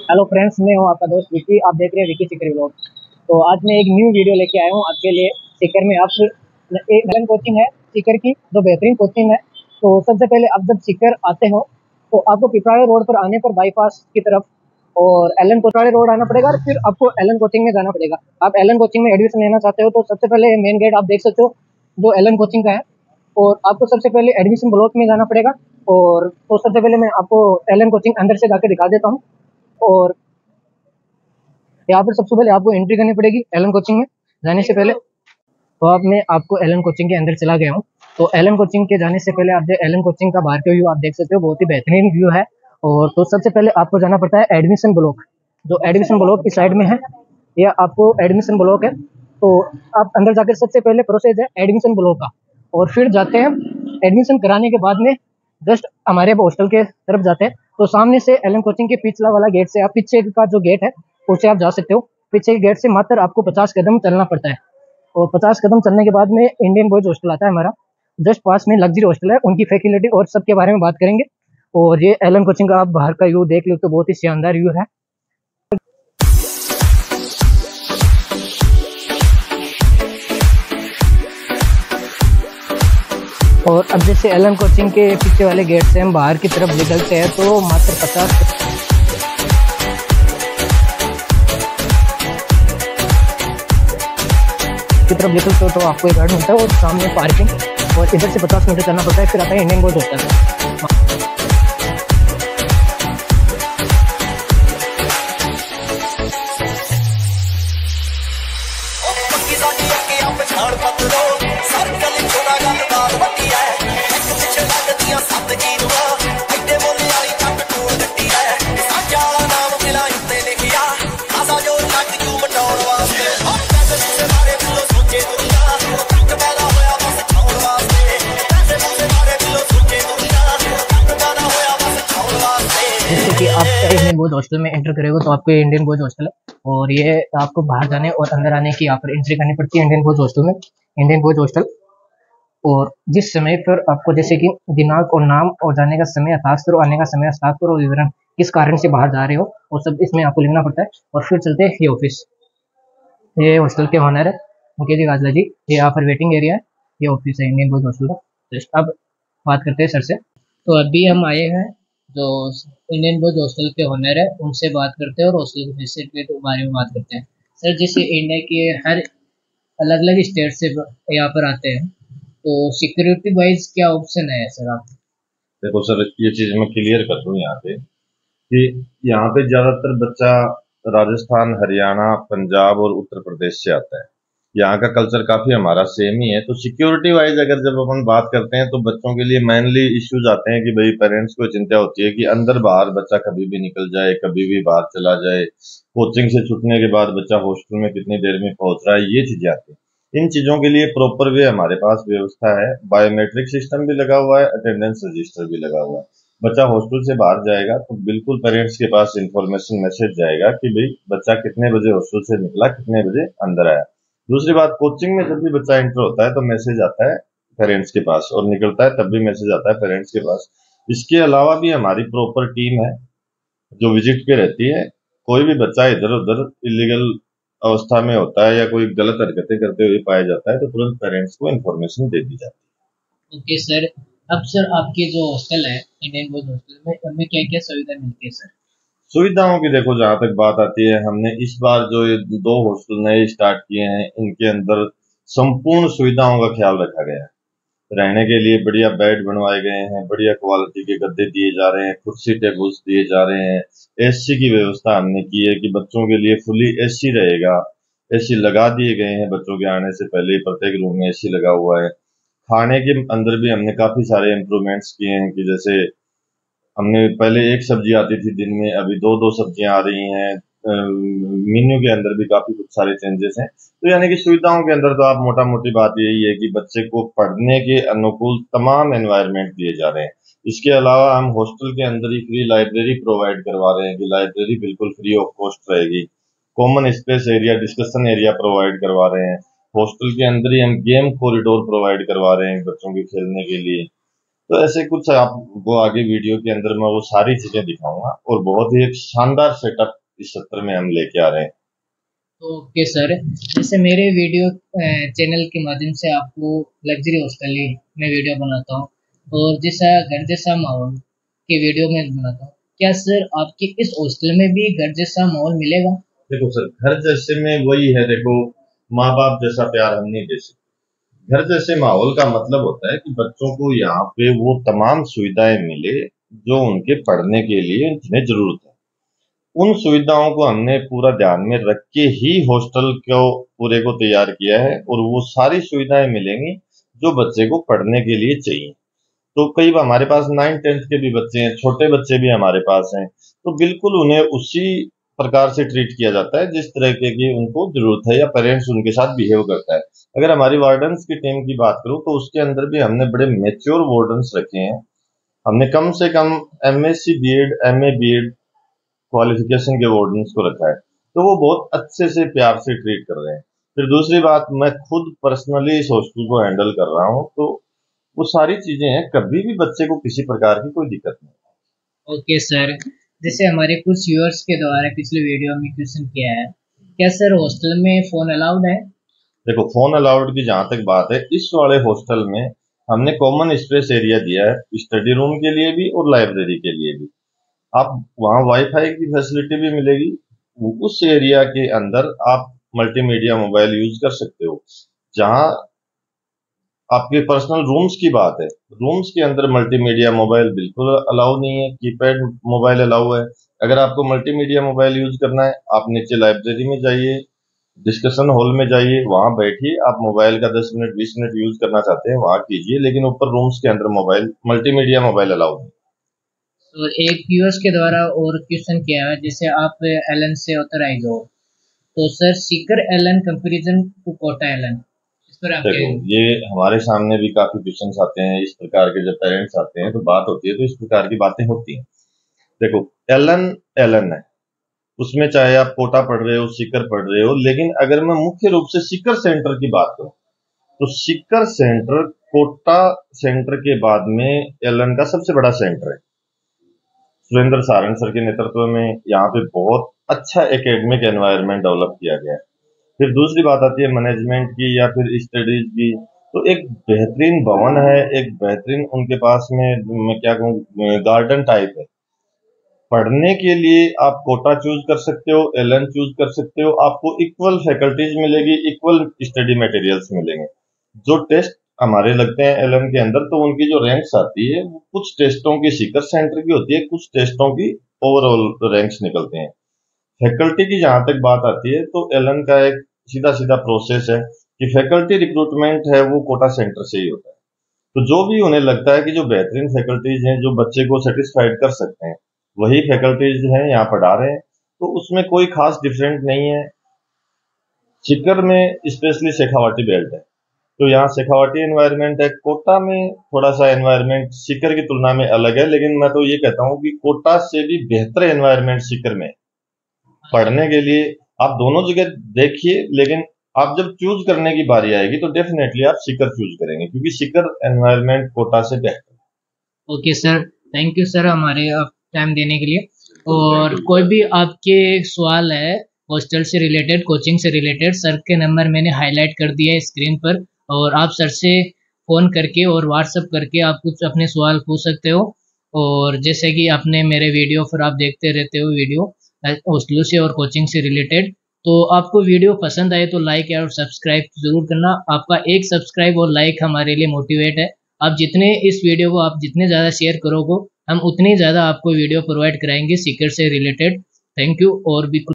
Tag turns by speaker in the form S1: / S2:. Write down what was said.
S1: Hello friends, मैं हूं आपका दोस्त विकी। आप देख रहे हैं विकी सीकर व्लॉग। तो आज मैं एक न्यू वीडियो लेके आया हूं आपके लिए। सीकर में आप एक एलन कोचिंग है सीकर की, जो बेहतरीन कोचिंग है। तो सबसे पहले आप जब सीकर आते हो तो आपको पिपराड़ा रोड पर आने पर बाईपास की तरफ और एलन पिपराड़ा रोड आना पड़ेगा और फिर आपको एलन कोचिंग में जाना पड़ेगा। आप एलन कोचिंग में एडमिशन लेना चाहते हो तो सबसे पहले मेन गेट आप देख सकते हो जो एलन कोचिंग का है, और आपको सबसे पहले एडमिशन ब्लॉक में जाना पड़ेगा। और तो सबसे पहले मैं आपको एलन कोचिंग अंदर से जाकर दिखा देता हूँ। और यहाँ पर सबसे पहले आपको एंट्री करनी पड़ेगी एलन कोचिंग में जाने से पहले। तो अब मैं आपको एलन कोचिंग के अंदर चला गया हूँ। तो एलन कोचिंग के जाने से पहले आप एलन कोचिंग का बाहर का व्यू आप देख सकते हो, बहुत ही बेहतरीन व्यू है। और तो सबसे पहले आपको जाना पड़ता है एडमिशन ब्लॉक, जो एडमिशन ब्लॉक की साइड में है। यह आपको एडमिशन ब्लॉक है। तो आप अंदर जाकर सबसे पहले प्रोसेस है एडमिशन ब्लॉक का, और फिर जाते हैं एडमिशन कराने के बाद में जस्ट हमारे हॉस्टल के तरफ जाते हैं। तो सामने से एलन कोचिंग के पिछला वाला गेट से, आप पीछे का जो गेट है उससे आप जा सकते हो। पीछे के गेट से मात्र आपको 50 कदम चलना पड़ता है, और 50 कदम चलने के बाद में इंडियन बॉयज हॉस्टल आता है हमारा। जस्ट पास में लग्जरी हॉस्टल है, उनकी फैसिलिटी और सबके बारे में बात करेंगे। और ये एलन कोचिंग का आप बाहर का व्यू देख लो तो बहुत ही शानदार व्यू है। और अब जैसे एलन कोचिंग के पीछे वाले गेट से हम बाहर की तरफ निकलते हैं तो मात्र 50 की तरफ निकलते हो तो आपको एक गार्ड मिलता है और सामने पार्किंग, और इधर से 50 मीटर चलना पड़ता है, फिर आता है इंडियन बॉयज हॉस्टल। जैसे कि आप इंडियन बॉयज हॉस्टल में एंटर करेंगे तो आपको इंडियन बॉयज हॉस्टल है, और ये आपको बाहर जाने और अंदर आने की यहाँ पर एंट्री करनी पड़ती है इंडियन बॉयज हॉस्टल में। इंडियन बॉयज हॉस्टल, और जिस समय पर आपको जैसे कि दिनांक और नाम और जाने का समय हस्ताक्षर और आने का समय हस्ताक्षर और विवरण किस कारण से बाहर जा रहे हो वो सब इसमें आपको लिखना पड़ता है। और फिर चलते हैं ये ऑफिस, ये हॉस्टल के ऑनर है मुकेश जी गाजला जी, ये यहाँ पर वेटिंग एरिया है, ये ऑफिस है इंडियन बॉयज हॉस्टल का। अब बात करते हैं सर से। तो अभी हम आए हैं जो इंडियन बॉयज हॉस्टल के ऑनर है उनसे बात करते हैं और हॉस्टल की फैसिलिटी के बारे में बात करते हैं। सर, जैसे इंडिया के हर अलग अलग स्टेट से यहाँ पर आते हैं, तो सिक्योरिटी वाइज क्या ऑप्शन है सर? आप
S2: देखो सर, ये चीज मैं क्लियर कर दूं यहाँ पे कि यहाँ पे ज्यादातर बच्चा राजस्थान, हरियाणा, पंजाब और उत्तर प्रदेश से आता है। यहाँ का कल्चर काफी हमारा सेम ही है। तो सिक्योरिटी वाइज अगर जब अपन बात करते हैं तो बच्चों के लिए मेनली इश्यूज आते हैं कि भाई पेरेंट्स को चिंता होती है कि अंदर बाहर बच्चा कभी भी निकल जाए, कभी भी बाहर चला जाए, कोचिंग से छूटने के बाद बच्चा हॉस्टल में कितनी देर में पहुंच रहा है, ये चीजें आती हैं। इन चीजों के लिए प्रॉपर वे हमारे पास व्यवस्था है। बायोमेट्रिक सिस्टम भी लगा हुआ है, अटेंडेंस रजिस्टर भी लगा हुआ है। बच्चा हॉस्टल से बाहर जाएगा तो बिल्कुल पेरेंट्स के पास इंफॉर्मेशन मैसेज जाएगा कि भाई बच्चा कितने बजे हॉस्टल से निकला, कितने बजे अंदर आया। दूसरी बात, कोचिंग में जब भी बच्चा एंटर होता है तो मैसेज आता है पेरेंट्स के पास, और निकलता है तब भी मैसेज आता है पेरेंट्स के पास। इसके अलावा भी हमारी प्रॉपर टीम है जो विजिट पे रहती है। कोई भी बच्चा इधर उधर इलीगल अवस्था में होता है या कोई गलत हरकतें करते हुए पाया जाता है तो तुरंत पेरेंट्स को इन्फॉर्मेशन दे दी जाती है।
S1: Okay sir. अब सर, आपकी जो हॉस्टल है इंडियन बॉयज हॉस्टल में, उनमें क्या क्या सुविधा मिलती है सर?
S2: सुविधाओं की देखो, जहां तक बात आती है, हमने इस बार जो ये 2 हॉस्टल नए स्टार्ट किए हैं इनके अंदर संपूर्ण सुविधाओं का ख्याल रखा गया है। रहने के लिए बढ़िया बेड बनवाए गए हैं, बढ़िया क्वालिटी के गद्दे दिए जा रहे हैं, कुर्सी टेबल्स दिए जा रहे हैं। एसी की व्यवस्था हमने की है कि बच्चों के लिए फुली एसी रहेगा। एसी लगा दिए गए हैं, बच्चों के आने से पहले प्रत्येक रूम में एसी लगा हुआ है। खाने के अंदर भी हमने काफी सारे इम्प्रूवमेंट्स किए हैं कि जैसे हमने पहले एक सब्जी आती थी दिन में, अभी 2-2 सब्जियां आ रही हैं। मेन्यू के अंदर भी काफी कुछ सारे चेंजेस हैं। तो यानी कि सुविधाओं के अंदर तो आप मोटा मोटी बात यही है कि बच्चे को पढ़ने के अनुकूल तमाम एनवायरनमेंट दिए जा रहे हैं। इसके अलावा हम हॉस्टल के अंदर ही फ्री लाइब्रेरी प्रोवाइड करवा रहे हैं कि लाइब्रेरी बिल्कुल फ्री ऑफ कॉस्ट रहेगी। Common space area, discussion area provide करवा रहे हैं। हॉस्टल के अंदर ही हम गेम कॉरिडोर प्रोवाइड करवा रहे हैं बच्चों के खेलने के लिए। तो ऐसे कुछ आपको आगे वीडियो के अंदर मैं वो सारी चीजें दिखाऊंगा और बहुत ही एक शानदार सेटअप इस सत्र में हम लेके आ रहे हैं।
S1: ओके सर, जैसे मेरे वीडियो चैनल के माध्यम से आपको लग्जरी हॉस्टल में वीडियो बनाता हूँ और जैसा घर जैसा माहौल की वीडियो में बनाता हूँ। क्या सर आपके इस हॉस्टल में भी घर जैसा माहौल मिलेगा?
S2: देखो सर, घर जैसे में वही है, देखो माँ बाप जैसा प्यार हम नहीं दे सकते। घर जैसे माहौल का मतलब होता है कि बच्चों को यहाँ पे वो तमाम सुविधाएं मिले जो उनके पढ़ने के लिए जिन्हें जरूरत है। उन सुविधाओं को हमने पूरा ध्यान में रख के ही हॉस्टल को पूरे को तैयार किया है और वो सारी सुविधाएं मिलेंगी जो बच्चे को पढ़ने के लिए चाहिए। तो कई बार हमारे पास 9th-10th के भी बच्चे हैं, छोटे बच्चे भी हमारे पास हैं, तो बिल्कुल उन्हें उसी प्रकार से ट्रीट किया जाता है जिस तरह की उनको जरूरत है या पेरेंट्स उनके साथ बिहेव करता है। अगर हमारी वार्डन्स की टीम की बात करूं तो उसके अंदर भी हमने बड़े मेच्योर वार्डन्स रखे हैं। हमने कम से कम MSc BEd MA BEd qualification के वार्डन्स को रखा है, तो वो बहुत अच्छे से प्यार से ट्रीट कर रहे हैं। फिर दूसरी बात, मैं खुद पर्सनली इस हॉस्टल को हैंडल कर रहा हूँ, तो वो सारी चीजें हैं, कभी भी बच्चे को किसी प्रकार की कोई दिक्कत नहीं।
S1: ओके सर, जैसे हमारे कुछ व्यूअर्स के द्वारा पिछले वीडियो में क्वेश्चन किया है, क्या सर हॉस्टल में फोन अलाउड है?
S2: देखो, फोन अलाउड की जहां तक बात है, इस वाले हॉस्टल में हमने कॉमन स्पेस एरिया दिया है, स्टडी रूम के लिए भी और लाइब्रेरी के लिए भी। आप वहाँ वाईफाई की फैसिलिटी भी मिलेगी। उस एरिया के अंदर आप मल्टीमीडिया मोबाइल यूज कर सकते हो। जहाँ आपके पर्सनल रूम्स की बात है, रूम्स के अंदर मल्टीमीडिया मोबाइल बिल्कुल अलाउ नहीं है, कीपैड मोबाइल अलाउ है। अगर आपको मल्टीमीडिया मोबाइल यूज करना है, आप नीचे लाइब्रेरी में जाइए, डिस्कशन हॉल में जाइए, वहां बैठिए, आप मोबाइल का 10 मिनट 20 मिनट यूज करना चाहते हैं वहां कीजिए, लेकिन ऊपर रूम्स के अंदर मोबाइल मल्टीमीडिया मोबाइल अलाउ नहीं।
S1: तो एक व्यूअर्स के द्वारा और क्वेश्चन किया है, जैसे आप एलन से ऑथराइज हो, तो sir Sikar Allen comparison to Kota Allen, इस पर आप क्या
S2: देखो,
S1: कहेंगे?
S2: ये हमारे सामने भी काफी क्वेश्चन आते हैं इस प्रकार के, जब पेरेंट्स आते हैं तो बात होती है, तो इस प्रकार की बातें होती हैं। देखो, एलन एलन है, उसमें चाहे आप कोटा पढ़ रहे हो, सीकर पढ़ रहे हो, लेकिन अगर मैं मुख्य रूप से सीकर सेंटर की बात करूं तो सीकर सेंटर कोटा सेंटर के बाद में एलन का सबसे बड़ा सेंटर है। सुरेंद्र सारंग सर के नेतृत्व में यहाँ पे बहुत अच्छा एकेडमिक एनवायरनमेंट डेवलप किया गया है। फिर दूसरी बात आती है मैनेजमेंट की या फिर स्टडीज की, तो एक बेहतरीन भवन है, एक बेहतरीन उनके पास में, मैं क्या कहूँ, गार्डन टाइप है। पढ़ने के लिए आप कोटा चूज कर सकते हो, एलन चूज कर सकते हो, आपको इक्वल फैकल्टीज मिलेगी, इक्वल स्टडी मटेरियल्स मिलेंगे। जो टेस्ट हमारे लगते हैं एलन के अंदर, तो उनकी जो रैंक्स आती है वो कुछ टेस्टों की सीकर सेंटर की होती है, कुछ टेस्टों की ओवरऑल रैंक्स निकलते हैं। फैकल्टी की जहां तक बात आती है तो एलन का एक सीधा सीधा प्रोसेस है कि फैकल्टी रिक्रूटमेंट है वो कोटा सेंटर से ही होता है। तो जो भी उन्हें लगता है कि जो बेहतरीन फैकल्टीज हैं जो बच्चे को सेटिस्फाइड कर सकते हैं, वही फैकल्टीज हैं यहाँ पढ़ा रहे हैं, तो उसमें कोई खास डिफरेंट नहीं है। सीकर में स्पेशली शेखावाटी बेल्ट है, तो यहाँ शेखावाटी एनवायरनमेंट है। कोटा में थोड़ा सा एनवायरनमेंट सीकर की तुलना में अलग है, लेकिन मैं तो ये कहता हूँ कि कोटा से भी बेहतर एनवायरनमेंट सीकर में पढ़ने के लिए। आप दोनों जगह देखिए, लेकिन आप जब चूज करने की बारी आएगी तो डेफिनेटली आप सीकर चूज करेंगे, क्योंकि सीकर एनवायरनमेंट कोटा से बेहतर।
S1: Okay sir, thank you sir हमारे टाइम देने के लिए। और कोई भी आपके सवाल है हॉस्टल से रिलेटेड, कोचिंग से रिलेटेड, सर के नंबर मैंने हाईलाइट कर दिया है स्क्रीन पर, और आप सर से फ़ोन करके और व्हाट्सअप करके आप कुछ अपने सवाल पूछ सकते हो। और जैसे कि आपने मेरे वीडियो फिर आप देखते रहते हो वीडियो हॉस्टलों से और कोचिंग से रिलेटेड, तो आपको वीडियो पसंद आए तो लाइक और सब्सक्राइब जरूर करना। आपका एक सब्सक्राइब और लाइक हमारे लिए मोटिवेट है। आप जितने इस वीडियो को आप जितने ज़्यादा शेयर करोगे, हम उतनी ज़्यादा आपको वीडियो प्रोवाइड कराएंगे सीकर से रिलेटेड। Thank you. और भी